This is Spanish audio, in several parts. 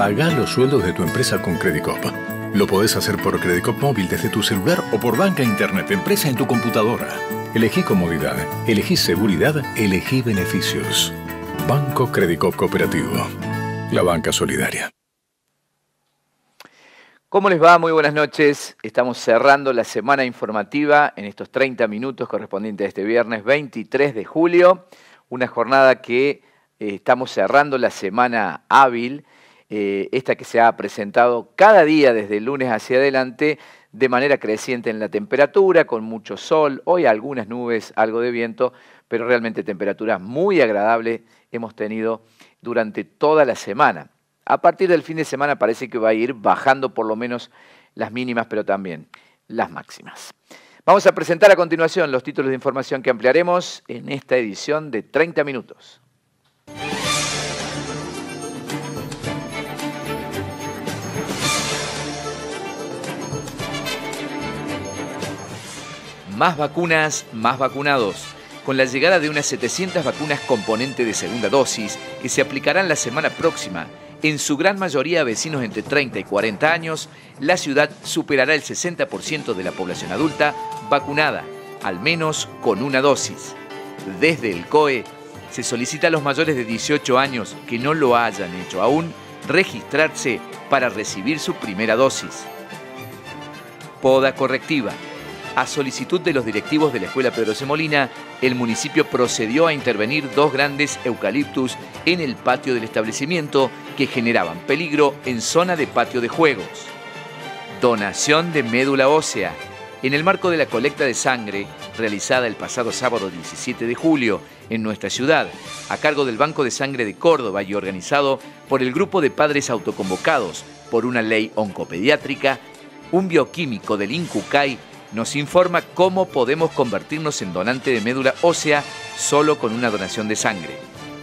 Pagá los sueldos de tu empresa con Credicop. Lo podés hacer por Credicop Móvil desde tu celular o por banca internet empresa en tu computadora. Elegí comodidad, elegí seguridad, elegí beneficios. Banco Credicop Cooperativo. La banca solidaria. ¿Cómo les va? Muy buenas noches. Estamos cerrando la semana informativa en estos 30 minutos correspondientes a este viernes 23 de julio. Una jornada que estamos cerrando la semana hábil, esta que se ha presentado cada día desde el lunes hacia adelante de manera creciente en la temperatura, con mucho sol, hoy algunas nubes, algo de viento, pero realmente temperaturas muy agradables hemos tenido durante toda la semana. A partir del fin de semana parece que va a ir bajando por lo menos las mínimas, pero también las máximas. Vamos a presentar a continuación los títulos de información que ampliaremos en esta edición de 30 minutos. Más vacunas, más vacunados. Con la llegada de unas 700 vacunas componente de segunda dosis que se aplicarán la semana próxima, en su gran mayoría a vecinos entre 30 y 40 años, la ciudad superará el 60% de la población adulta vacunada, al menos con una dosis. Desde el COE se solicita a los mayores de 18 años que no lo hayan hecho aún registrarse para recibir su primera dosis. Poda correctiva. A solicitud de los directivos de la Escuela Pedro C. Molina, el municipio procedió a intervenir 2 grandes eucaliptus en el patio del establecimiento que generaban peligro en zona de patio de juegos. Donación de médula ósea. En el marco de la colecta de sangre realizada el pasado sábado 17 de julio en nuestra ciudad, a cargo del Banco de Sangre de Córdoba y organizado por el grupo de padres autoconvocados por una ley oncopediátrica, un bioquímico del INCUCAI nos informa cómo podemos convertirnos en donante de médula ósea solo con una donación de sangre.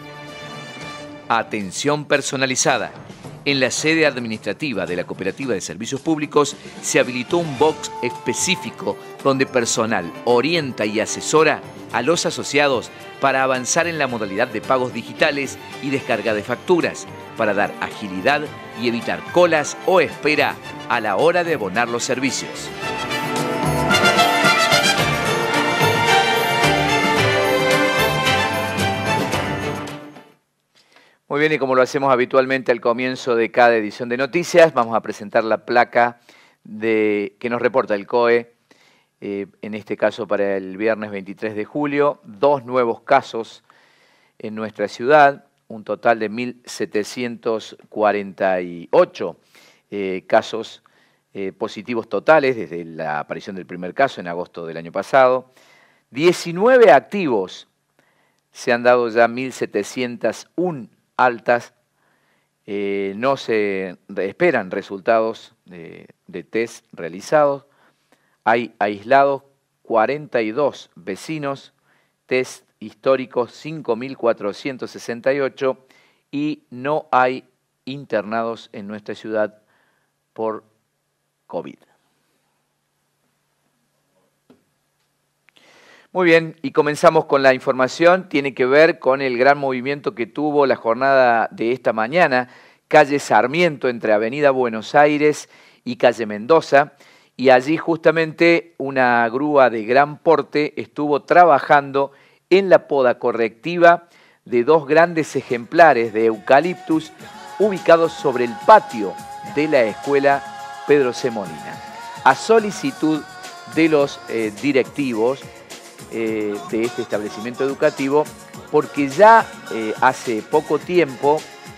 Atención personalizada. En la sede administrativa de la Cooperativa de Servicios Públicos se habilitó un box específico donde personal orienta y asesora a los asociados para avanzar en la modalidad de pagos digitales y descarga de facturas, para dar agilidad y evitar colas o espera a la hora de abonar los servicios. Muy bien, y como lo hacemos habitualmente al comienzo de cada edición de noticias, vamos a presentar la placa que nos reporta el COE, en este caso para el viernes 23 de julio, 2 nuevos casos en nuestra ciudad, un total de 1.748 casos positivos totales desde la aparición del primer caso en agosto del año pasado, 19 activos, se han dado ya 1.701 altas, no se esperan resultados de test realizados, hay aislados 42 vecinos, test históricos 5.468 y no hay internados en nuestra ciudad por COVID. Muy bien, y comenzamos con la información. Tiene que ver con el gran movimiento que tuvo la jornada de esta mañana, calle Sarmiento, entre Avenida Buenos Aires y calle Mendoza, y allí justamente una grúa de gran porte estuvo trabajando en la poda correctiva de 2 grandes ejemplares de eucaliptus ubicados sobre el patio de la Escuela Pedro C. Molina. A solicitud de los directivos de este establecimiento educativo, porque ya hace poco tiempo,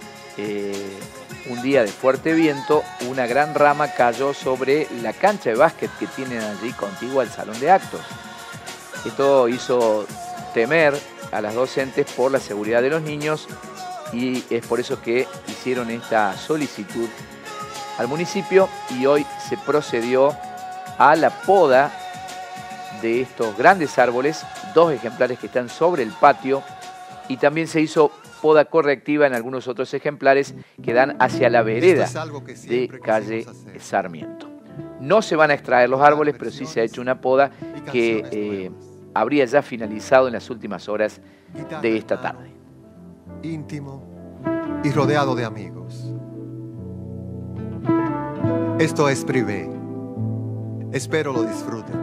un día de fuerte viento, una gran rama cayó sobre la cancha de básquet que tienen allí contigua al salón de actos. Esto hizo temer a las docentes por la seguridad de los niños y es por eso que hicieron esta solicitud al municipio y hoy se procedió a la poda de estos grandes árboles, 2 ejemplares que están sobre el patio, y también se hizo poda correctiva en algunos otros ejemplares que dan hacia la vereda de calle Sarmiento. No se van a extraer los árboles, pero sí se ha hecho una poda que habría ya finalizado en las últimas horas de esta tarde. Íntimo y rodeado de amigos. Esto es Privé. Espero lo disfruten.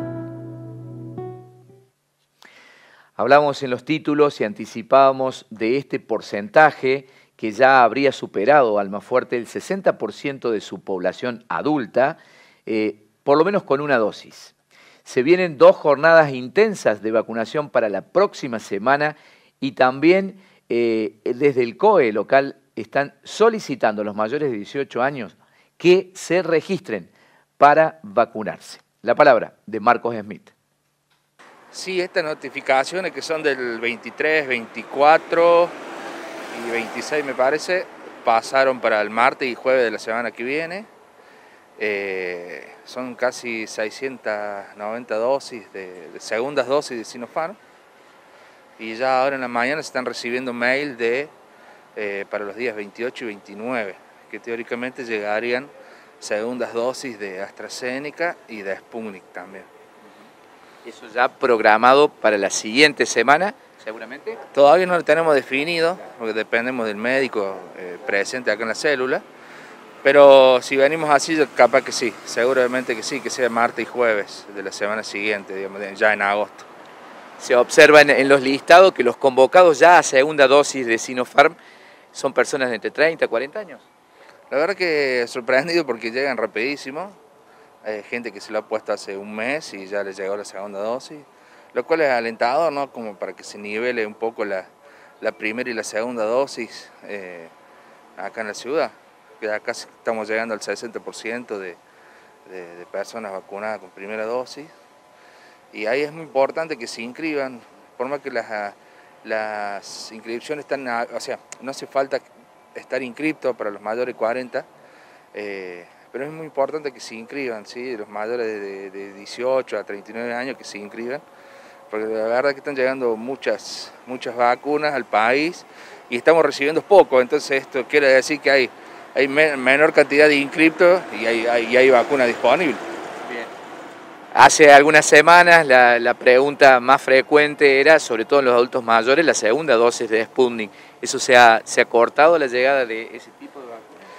Hablamos en los títulos y anticipábamos de este porcentaje que ya habría superado Almafuerte el 60% de su población adulta, por lo menos con una dosis. Se vienen 2 jornadas intensas de vacunación para la próxima semana y también desde el COE local están solicitando a los mayores de 18 años que se registren para vacunarse. La palabra de Marcos Smith. Sí, estas notificaciones que son del 23, 24 y 26 me parece, pasaron para el martes y jueves de la semana que viene. Son casi 690 dosis de segundas dosis de Sinopharm. Y ya ahora en la mañana se están recibiendo mail para los días 28 y 29, que teóricamente llegarían segundas dosis de AstraZeneca y de Sputnik también. ¿Eso ya programado para la siguiente semana, seguramente? Todavía no lo tenemos definido, porque dependemos del médico presente acá en la célula, pero si venimos así, capaz que sí, seguramente que sí, que sea martes y jueves de la semana siguiente, digamos, ya en agosto. Se observa en los listados que los convocados ya a segunda dosis de Sinopharm son personas de entre 30 y 40 años. La verdad que sorprendido porque llegan rapidísimo. Hay gente que se lo ha puesto hace un mes y ya le llegó la segunda dosis, lo cual es alentador, ¿no? Como para que se nivele un poco la primera y la segunda dosis acá en la ciudad, que acá estamos llegando al 60% de personas vacunadas con primera dosis, y ahí es muy importante que se inscriban, por más que las inscripciones están, o sea, no hace falta estar inscripto para los mayores de 40, pero es muy importante que se inscriban, ¿sí? Los mayores de 18 a 39 años que se inscriban, porque la verdad es que están llegando muchas vacunas al país y estamos recibiendo poco, entonces esto quiere decir que hay menor cantidad de inscriptos y hay vacuna disponible. Bien. Hace algunas semanas la pregunta más frecuente era, sobre todo en los adultos mayores, la segunda dosis de Sputnik. ¿Eso se ha cortado la llegada de ese tipo de vacunas?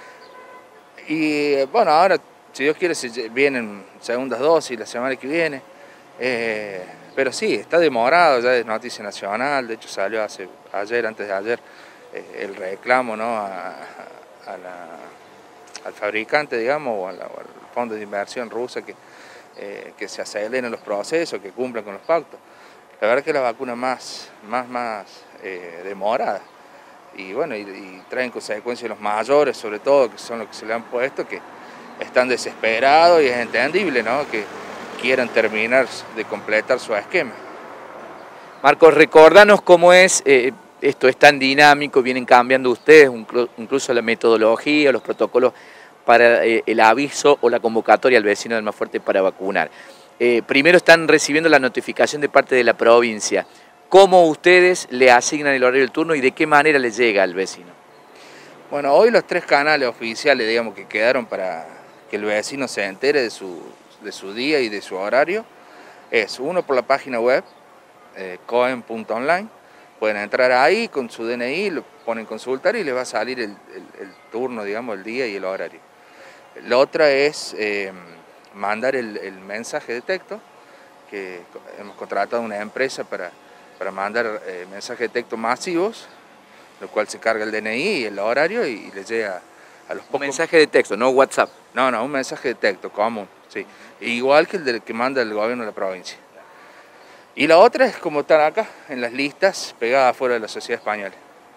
Y bueno, ahora, si Dios quiere, vienen segundas dosis la semana que viene, pero sí, está demorado, ya es noticia nacional, de hecho salió antes de ayer, el reclamo, ¿no? al fabricante, digamos, o al fondo de inversión rusa que se aceleren los procesos, que cumplan con los pactos. La verdad que es la vacuna más demorada. Y bueno, y traen consecuencias los mayores, sobre todo, que son los que se le han puesto, que están desesperados y es entendible, ¿no? Que quieran terminar de completar su esquema. Marcos, recordanos cómo es, esto es tan dinámico, vienen cambiando ustedes, incluso la metodología, los protocolos para el aviso o la convocatoria al vecino de Almafuerte para vacunar. Primero están recibiendo la notificación de parte de la provincia. ¿Cómo ustedes le asignan el horario del turno y de qué manera le llega al vecino? Bueno, hoy los 3 canales oficiales, digamos, que quedaron para que el vecino se entere de su día y de su horario, es uno por la página web, coen.online, pueden entrar ahí con su DNI, lo ponen consultar y les va a salir el turno, digamos, el día y el horario. La otra es mandar el mensaje de texto, que hemos contratado una empresa para mandar mensajes de texto masivos, lo cual se carga el DNI y el horario y le llega a los pocos... Un mensaje de texto, no WhatsApp. No, un mensaje de texto común, sí. Igual que el del que manda el gobierno de la provincia. Y la otra es como estar acá, en las listas, pegada afuera de la sociedad española.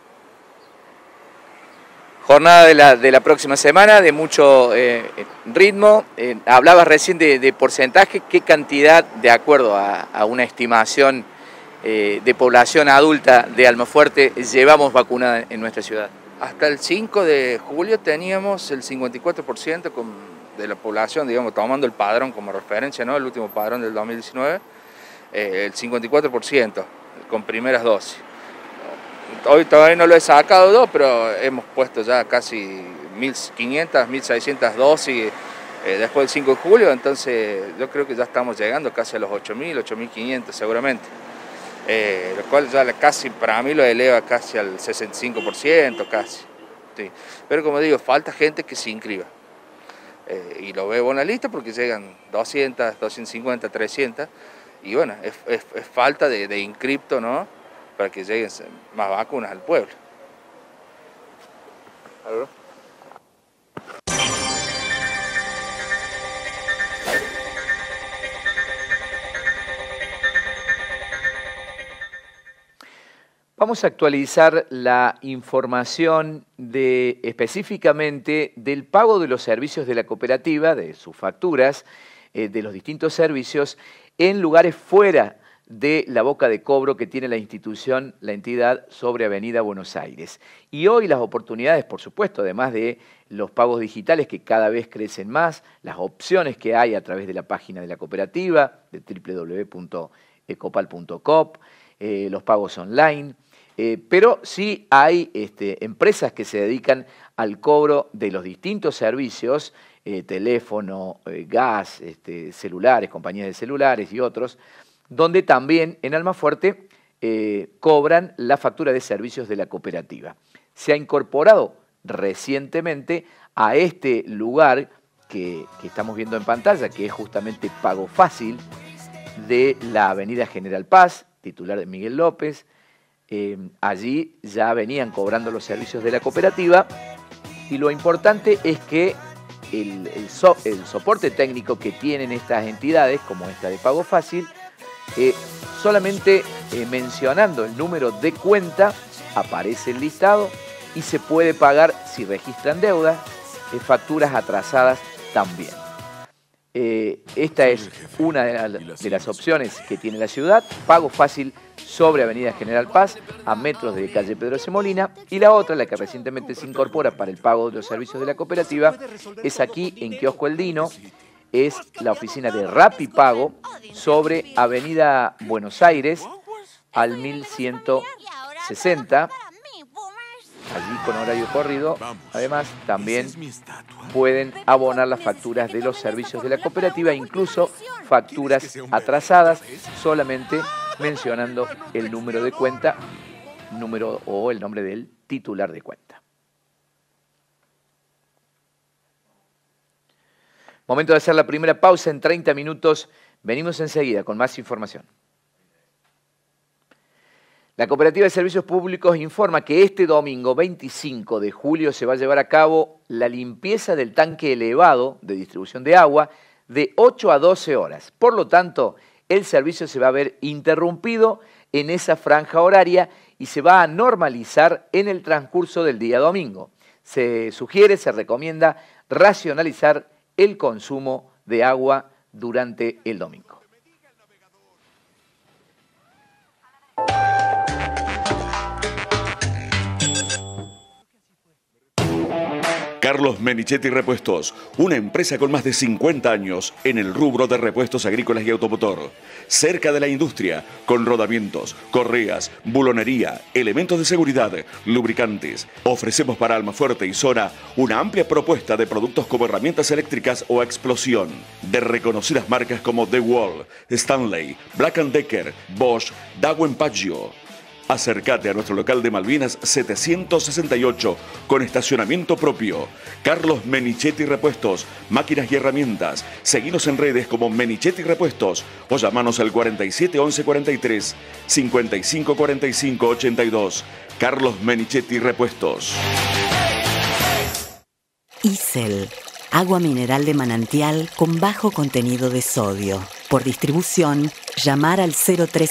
Jornada de la próxima semana, de mucho ritmo. Hablabas recién de porcentaje, ¿qué cantidad, de acuerdo a una estimación de población adulta de Almafuerte, llevamos vacunada en nuestra ciudad? Hasta el 5 de julio teníamos el 54% de la población, digamos, tomando el padrón como referencia, ¿no? El último padrón del 2019, el 54% con primeras dosis. Hoy todavía no lo he sacado, pero hemos puesto ya casi 1.500, 1.600 dosis después del 5 de julio, entonces yo creo que ya estamos llegando casi a los 8.000, 8.500 seguramente. Lo cual ya casi para mí lo eleva casi al 65%, casi. Sí. Pero como digo, falta gente que se inscriba. y lo veo en la lista porque llegan 200, 250, 300, y bueno, es falta de inscripto, ¿no?, para que lleguen más vacunas al pueblo. ¿Algo? Vamos a actualizar la información específicamente del pago de los servicios de la cooperativa, de sus facturas, de los distintos servicios, en lugares fuera de la boca de cobro que tiene la institución, la entidad, sobre Avenida Buenos Aires. Y hoy las oportunidades, por supuesto, además de los pagos digitales que cada vez crecen más, las opciones que hay a través de la página de la cooperativa, de www.ecopal.coop, los pagos online, pero sí hay empresas que se dedican al cobro de los distintos servicios, teléfono, gas, celulares, compañías de celulares y otros, donde también en Almafuerte cobran la factura de servicios de la cooperativa. Se ha incorporado recientemente a este lugar que estamos viendo en pantalla, que es justamente Pago Fácil, de la Avenida General Paz, titular de Miguel López. Allí ya venían cobrando los servicios de la cooperativa, y lo importante es que el soporte técnico que tienen estas entidades, como esta de Pago Fácil, solamente mencionando el número de cuenta aparece el listado y se puede pagar, si registran deudas, facturas atrasadas también. Esta es una de las opciones que tiene la ciudad, Pago Fácil sobre Avenida General Paz, a metros de calle Pedro C. Molina, y la otra, la que recientemente se incorpora para el pago de los servicios de la cooperativa, es aquí en Kiosco El Dino, es la oficina de Rapipago sobre Avenida Buenos Aires al 1160, allí con horario corrido. Además, también pueden abonar las facturas de los servicios de la cooperativa, incluso facturas atrasadas, solamente mencionando el número de cuenta, o el nombre del titular de cuenta. Momento de hacer la primera pausa en 30 minutos. Venimos enseguida con más información. La Cooperativa de Servicios Públicos informa que este domingo 25 de julio se va a llevar a cabo la limpieza del tanque elevado de distribución de agua de 8 a 12 horas. Por lo tanto, el servicio se va a ver interrumpido en esa franja horaria y se va a normalizar en el transcurso del día domingo. Se recomienda racionalizar el consumo de agua durante el domingo. Carlos Menichetti Repuestos, una empresa con más de 50 años en el rubro de repuestos agrícolas y automotor. Cerca de la industria, con rodamientos, correas, bulonería, elementos de seguridad, lubricantes. Ofrecemos para Almafuerte y zona una amplia propuesta de productos como herramientas eléctricas o a explosión, de reconocidas marcas como DeWalt, Stanley, Black & Decker, Bosch, Dawen Paggio. Acércate a nuestro local de Malvinas 768 con estacionamiento propio. Carlos Menichetti Repuestos, máquinas y herramientas. Seguinos en redes como Menichetti Repuestos o llamanos al 47 11 43 55 45 82. Carlos Menichetti Repuestos. Isel, agua mineral de manantial con bajo contenido de sodio. Por distribución, llamar al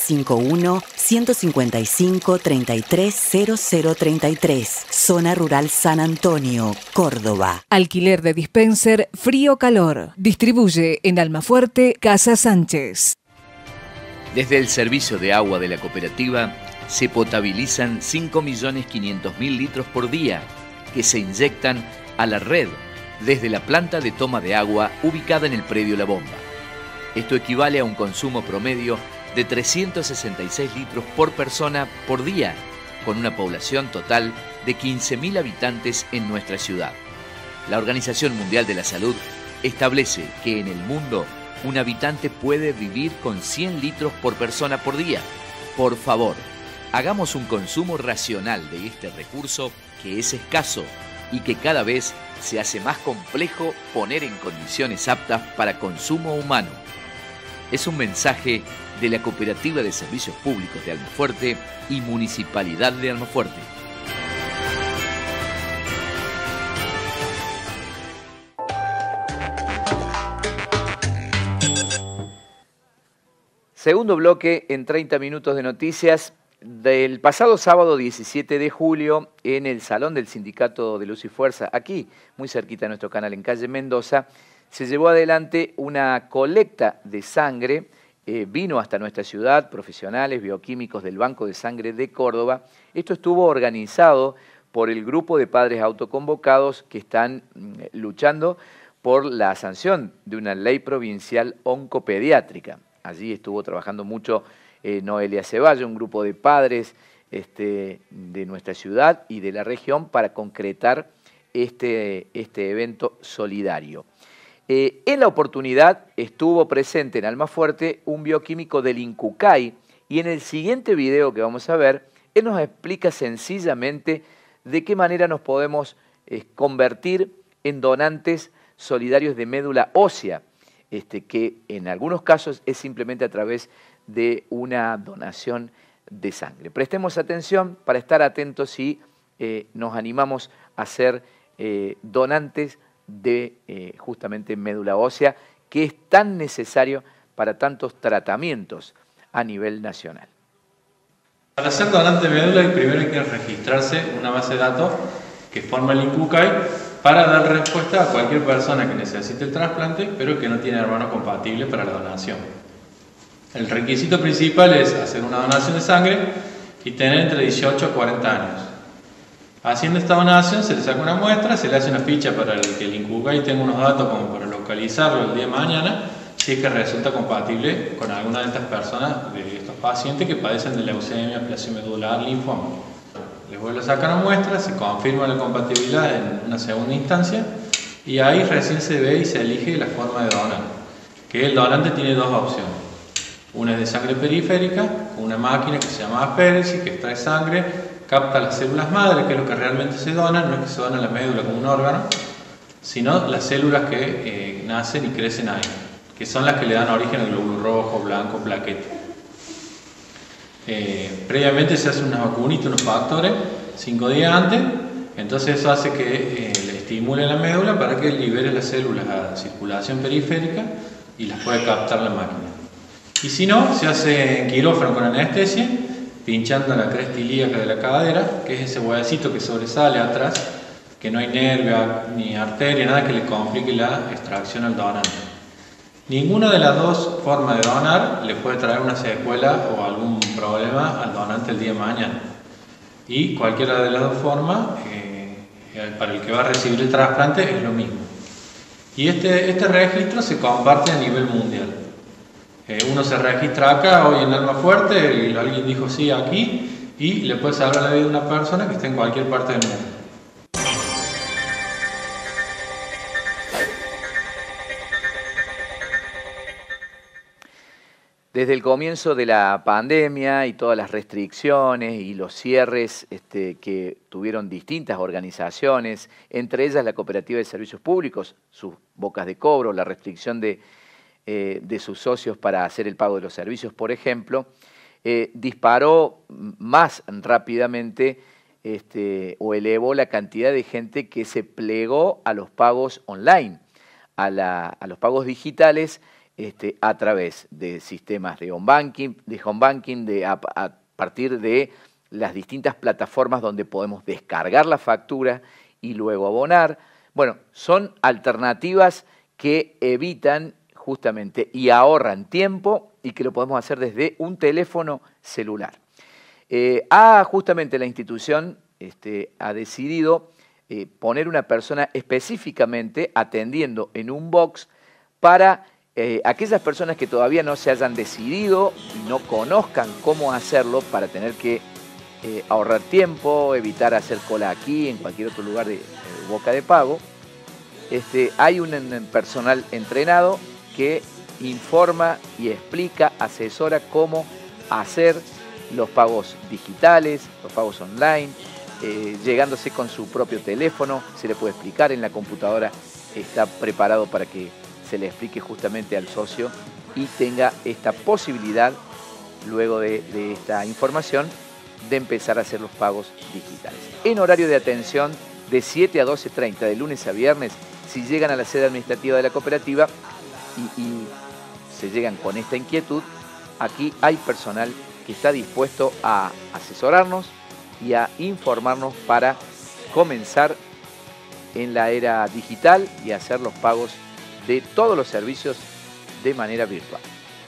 0351-155-330033, Zona Rural San Antonio, Córdoba. Alquiler de dispenser frío-calor. Distribuye en Almafuerte, Casa Sánchez. Desde el servicio de agua de la cooperativa se potabilizan 5.500.000 litros por día que se inyectan a la red desde la planta de toma de agua ubicada en el predio La Bomba. Esto equivale a un consumo promedio de 366 litros por persona por día, con una población total de 15.000 habitantes en nuestra ciudad. La Organización Mundial de la Salud establece que en el mundo un habitante puede vivir con 100 litros por persona por día. Por favor, hagamos un consumo racional de este recurso que es escaso y que cada vez se hace más complejo poner en condiciones aptas para consumo humano. Es un mensaje de la Cooperativa de Servicios Públicos de Almafuerte y Municipalidad de Almafuerte. Segundo bloque en 30 minutos de noticias. Del pasado sábado 17 de julio, en el Salón del Sindicato de Luz y Fuerza, aquí, muy cerquita de nuestro canal, en calle Mendoza, se llevó adelante una colecta de sangre. Vino hasta nuestra ciudad profesionales bioquímicos del Banco de Sangre de Córdoba. Esto estuvo organizado por el grupo de padres autoconvocados que están luchando por la sanción de una ley provincial oncopediátrica. Allí estuvo trabajando mucho Noelia Ceballos, un grupo de padres de nuestra ciudad y de la región para concretar este evento solidario. En la oportunidad estuvo presente en Almafuerte un bioquímico del INCUCAI y en el siguiente video que vamos a ver, él nos explica sencillamente de qué manera nos podemos convertir en donantes solidarios de médula ósea, que en algunos casos es simplemente a través de una donación de sangre. Prestemos atención para estar atentos si nos animamos a ser donantes de justamente médula ósea, que es tan necesario para tantos tratamientos a nivel nacional. Para ser donante de médula, primero hay que registrarse en una base de datos que forma el INCUCAI para dar respuesta a cualquier persona que necesite el trasplante, pero que no tiene hermano compatible para la donación. El requisito principal es hacer una donación de sangre y tener entre 18 a 40 años. Haciendo esta donación se le saca una muestra, se le hace una ficha para que el INCUCAI tenga unos datos como para localizarlo el día de mañana, si es que resulta compatible con alguna de estas personas, de estos pacientes que padecen de leucemia, aplasia medular, linfoma. Les vuelve a sacar una muestra, se confirma la compatibilidad en una segunda instancia y ahí recién se ve y se elige la forma de donar. Que el donante tiene dos opciones. Una es de sangre periférica, con una máquina que se llama aféresis, que extrae sangre, capta las células madre, que es lo que realmente se dona, no es que se dona la médula como un órgano, sino las células que nacen y crecen ahí, que son las que le dan origen al glóbulo rojo, blanco, plaqueta. Previamente se hace unas vacunitas, unos factores, 5 días antes, entonces eso hace que le estimule la médula para que libere las células a circulación periférica y las puede captar la máquina. Y si no, se hace en quirófano con anestesia, pinchando la cresta ilíaca de la cadera, que es ese huesito que sobresale atrás, que no hay nervio ni arteria, nada que le complique la extracción al donante. Ninguna de las dos formas de donar le puede traer una secuela o algún problema al donante el día de mañana. Y cualquiera de las dos formas, para el que va a recibir el trasplante, es lo mismo. Y este registro se comparte a nivel mundial. Uno se registra acá, hoy en Almafuerte, y alguien dijo sí aquí, y le puede salvar la vida a una persona que esté en cualquier parte del mundo. Desde el comienzo de la pandemia y todas las restricciones y los cierres que tuvieron distintas organizaciones, entre ellas la Cooperativa de Servicios Públicos, sus bocas de cobro, la restricción de sus socios para hacer el pago de los servicios, por ejemplo, disparó más rápidamente o elevó la cantidad de gente que se plegó a los pagos online, a los pagos digitales, a través de sistemas de home banking, a partir de las distintas plataformas donde podemos descargar la factura y luego abonar. Bueno, son alternativas que evitan justamente y ahorran tiempo y que lo podemos hacer desde un teléfono celular. Justamente la institución ha decidido poner una persona específicamente atendiendo en un box para aquellas personas que todavía no se hayan decidido y no conozcan cómo hacerlo para tener que ahorrar tiempo, evitar hacer cola aquí, en cualquier otro lugar de boca de pago. Hay un personal entrenado que informa y explica, asesora cómo hacer los pagos digitales, los pagos online, llegándose con su propio teléfono, se le puede explicar en la computadora, está preparado para que se le explique justamente al socio y tenga esta posibilidad, luego de esta información, de empezar a hacer los pagos digitales. En horario de atención de 7 a 12:30, de lunes a viernes, si llegan a la sede administrativa de la cooperativa y se llegan con esta inquietud, aquí hay personal que está dispuesto a asesorarnos y a informarnos para comenzar en la era digital y hacer los pagos de todos los servicios de manera virtual.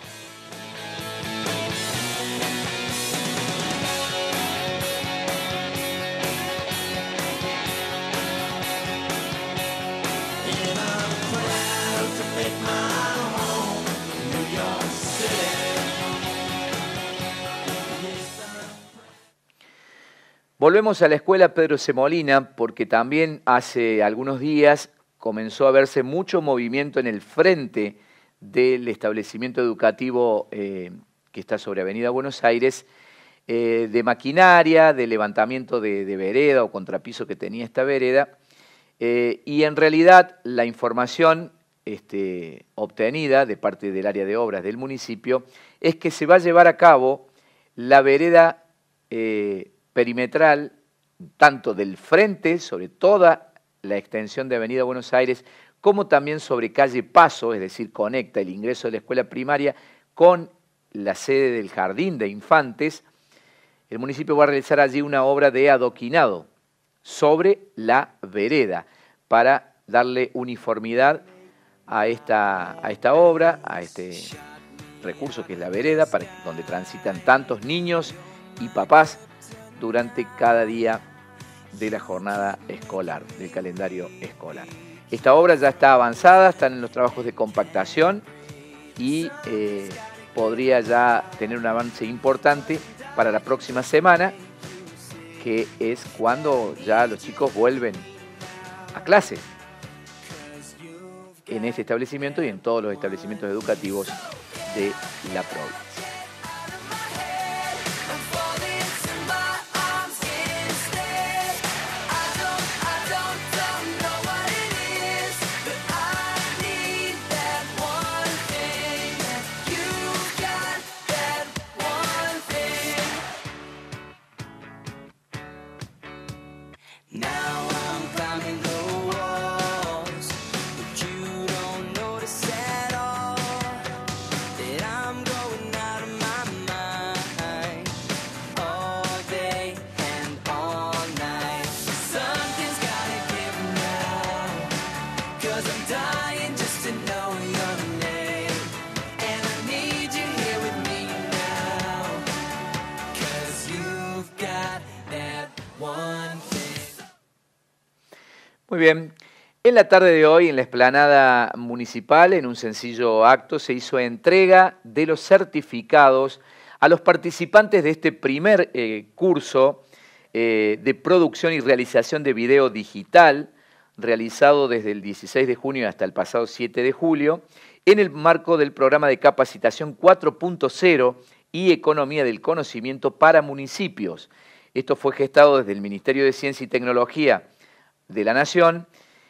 Volvemos a la escuela Pedro C. Molina porque también hace algunos días comenzó a verse mucho movimiento en el frente del establecimiento educativo que está sobre Avenida Buenos Aires, de maquinaria, de levantamiento de vereda o contrapiso que tenía esta vereda, y en realidad la información obtenida de parte del área de obras del municipio es que se va a llevar a cabo la vereda perimetral, tanto del frente, sobre toda la extensión de Avenida Buenos Aires, como también sobre calle Paso, es decir, conecta el ingreso de la escuela primaria con la sede del Jardín de Infantes. El municipio va a realizar allí una obra de adoquinado sobre la vereda para darle uniformidad a esta obra, a este recurso que es la vereda, donde transitan tantos niños y papás durante cada día de la jornada escolar, del calendario escolar. Esta obra ya está avanzada, están en los trabajos de compactación y podría ya tener un avance importante para la próxima semana, que es cuando ya los chicos vuelven a clase en este establecimiento y en todos los establecimientos educativos de la provincia. Muy bien, en la tarde de hoy en la explanada municipal, en un sencillo acto, se hizo entrega de los certificados a los participantes de este primer curso de producción y realización de video digital, realizado desde el 16 de junio hasta el pasado 7 de julio, en el marco del programa de capacitación 4.0 y economía del conocimiento para municipios. Esto fue gestado desde el Ministerio de Ciencia y Tecnología de la Nación,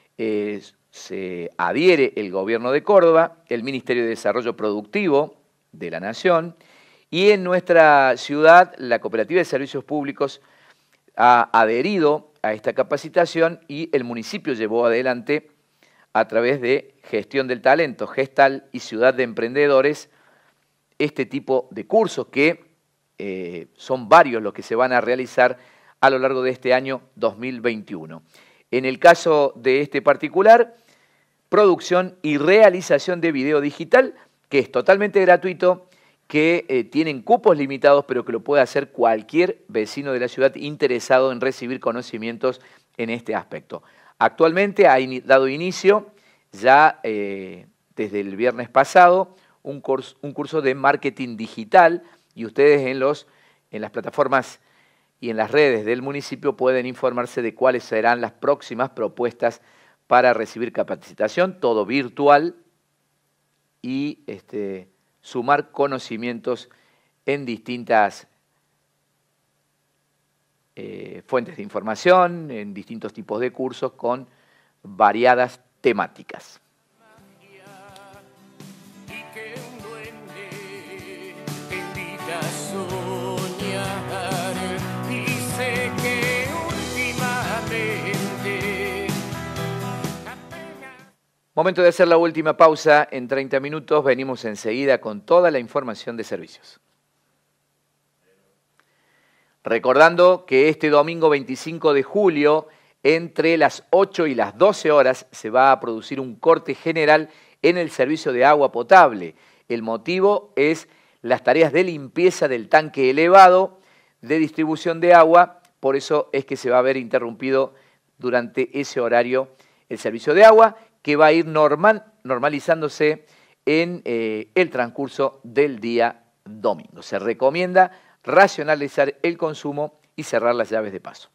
se adhiere el Gobierno de Córdoba, el Ministerio de Desarrollo Productivo de la Nación, y en nuestra ciudad la Cooperativa de Servicios Públicos ha adherido a esta capacitación y el municipio llevó adelante a través de Gestión del Talento, Gestal y Ciudad de Emprendedores, este tipo de cursos que son varios los que se van a realizar a lo largo de este año 2021. En el caso de este particular, producción y realización de video digital, que es totalmente gratuito, que tienen cupos limitados, pero que lo puede hacer cualquier vecino de la ciudad interesado en recibir conocimientos en este aspecto. Actualmente ha dado inicio, ya desde el viernes pasado, un curso de marketing digital, y ustedes en las plataformas y en las redes del municipio pueden informarse de cuáles serán las próximas propuestas para recibir capacitación, todo virtual, y sumar conocimientos en distintas fuentes de información, en distintos tipos de cursos con variadas temáticas. Momento de hacer la última pausa. En 30 minutos venimos enseguida con toda la información de servicios. Recordando que este domingo 25 de julio, entre las 8 y las 12 horas, se va a producir un corte general en el servicio de agua potable. El motivo es las tareas de limpieza del tanque elevado de distribución de agua. Por eso es que se va a ver interrumpido durante ese horario el servicio de agua, que va a ir normalizándose en el transcurso del día domingo. Se recomienda racionalizar el consumo y cerrar las llaves de paso.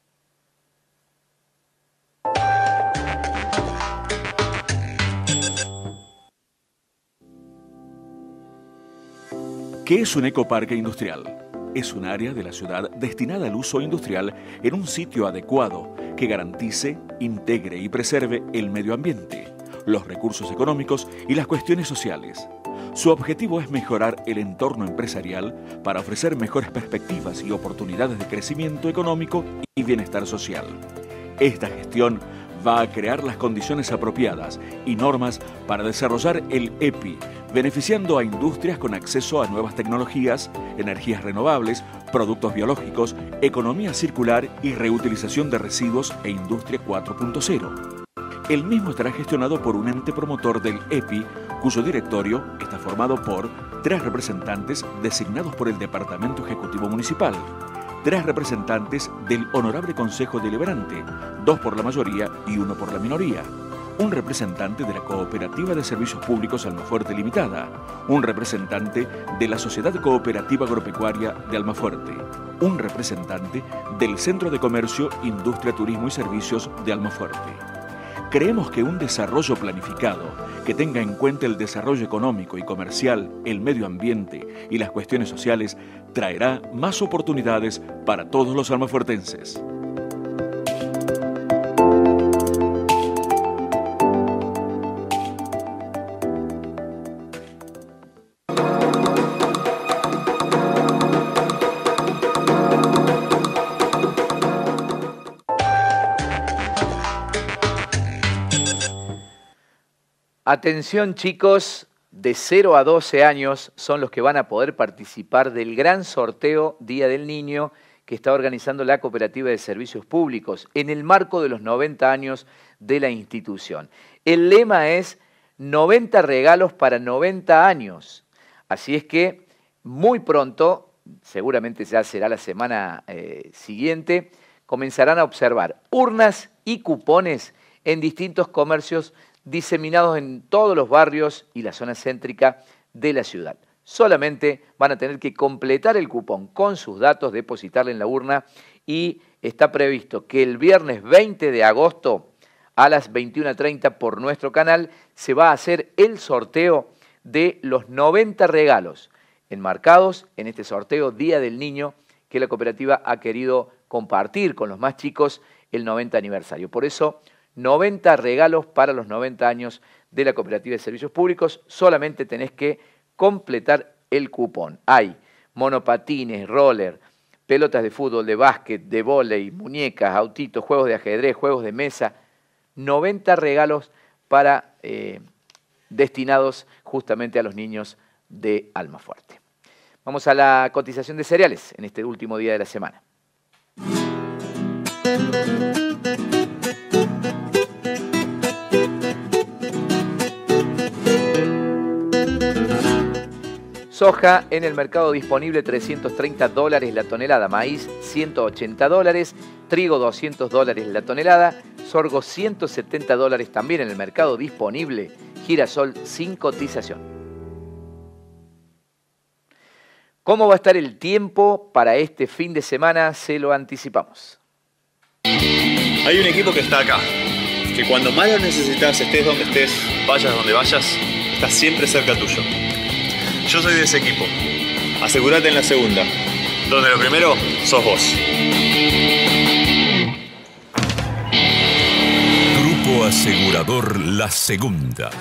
¿Qué es un ecoparque industrial? Es un área de la ciudad destinada al uso industrial en un sitio adecuado que garantice, integre y preserve el medio ambiente, los recursos económicos y las cuestiones sociales. Su objetivo es mejorar el entorno empresarial para ofrecer mejores perspectivas y oportunidades de crecimiento económico y bienestar social. Esta gestión va a crear las condiciones apropiadas y normas para desarrollar el EPI, beneficiando a industrias con acceso a nuevas tecnologías, energías renovables, productos biológicos, economía circular y reutilización de residuos e industria 4.0. El mismo estará gestionado por un ente promotor del EPI, cuyo directorio está formado por 3 representantes designados por el Departamento Ejecutivo Municipal, 3 representantes del Honorable Consejo Deliberante, 2 por la mayoría y 1 por la minoría, un representante de la Cooperativa de Servicios Públicos Almafuerte Limitada, un representante de la Sociedad Cooperativa Agropecuaria de Almafuerte, un representante del Centro de Comercio, Industria, Turismo y Servicios de Almafuerte. Creemos que un desarrollo planificado que tenga en cuenta el desarrollo económico y comercial, el medio ambiente y las cuestiones sociales traerá más oportunidades para todos los almafuertenses. Atención chicos, de 0 a 12 años son los que van a poder participar del gran sorteo Día del Niño que está organizando la Cooperativa de Servicios Públicos en el marco de los 90 años de la institución. El lema es 90 regalos para 90 años. Así es que muy pronto, seguramente ya será la semana siguiente, comenzarán a observar urnas y cupones en distintos comercios diseminados en todos los barrios y la zona céntrica de la ciudad. Solamente van a tener que completar el cupón con sus datos, depositarle en la urna y está previsto que el viernes 20 de agosto a las 21:30 por nuestro canal se va a hacer el sorteo de los 90 regalos enmarcados en este sorteo Día del Niño que la cooperativa ha querido compartir con los más chicos el 90 aniversario. Por eso 90 regalos para los 90 años de la Cooperativa de Servicios Públicos. Solamente tenés que completar el cupón. Hay monopatines, roller, pelotas de fútbol, de básquet, de vóley, muñecas, autitos, juegos de ajedrez, juegos de mesa. 90 regalos para destinados justamente a los niños de Almafuerte. Vamos a la cotización de cereales en este último día de la semana. Soja en el mercado disponible $330 la tonelada, maíz $180, trigo $200 la tonelada, sorgo $170 también en el mercado disponible, girasol sin cotización. ¿Cómo va a estar el tiempo para este fin de semana? Se lo anticipamos. Hay un equipo que está acá, que cuando más lo necesitas, estés donde estés, vayas donde vayas, está siempre cerca tuyo. Yo soy de ese equipo. Asegúrate en la segunda. donde lo primero sos vos. Grupo Asegurador La Segunda.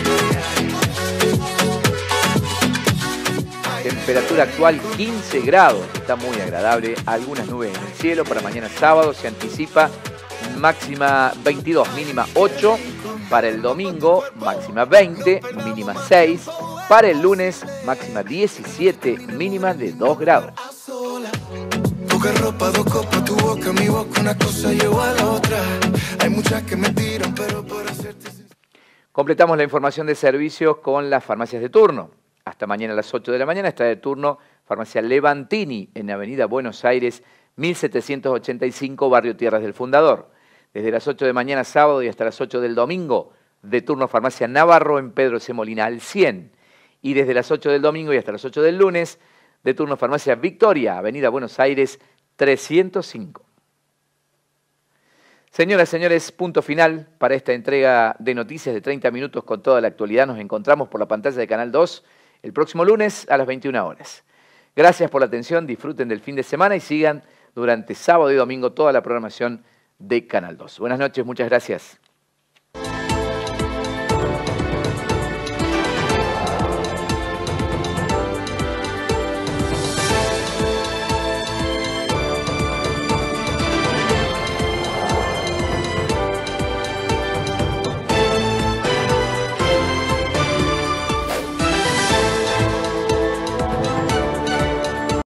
Temperatura actual 15 grados, está muy agradable, algunas nubes en el cielo. Para mañana sábado se anticipa máxima 22, mínima 8. Para el domingo, máxima 20, mínima 6. Para el lunes, máxima 17, mínima de 2 grados. Poca ropa, 2 copas, tu boca, mi boca, una cosa llevó a la otra. Hay muchas que me tiran, pero por hacerte... Completamos la información de servicios con las farmacias de turno. Hasta mañana a las 8 de la mañana está de turno Farmacia Levantini en Avenida Buenos Aires, 1785, Barrio Tierras del Fundador. Desde las 8 de mañana sábado y hasta las 8 del domingo, de turno Farmacia Navarro en Pedro C. Molina al 100. Y desde las 8 del domingo y hasta las 8 del lunes, de turno Farmacia Victoria, Avenida Buenos Aires 305. Señoras y señores, punto final para esta entrega de noticias de 30 minutos con toda la actualidad. Nos encontramos por la pantalla de Canal 2 el próximo lunes a las 21 horas. Gracias por la atención, disfruten del fin de semana y sigan durante sábado y domingo toda la programación de Canal 2. Buenas noches, muchas gracias.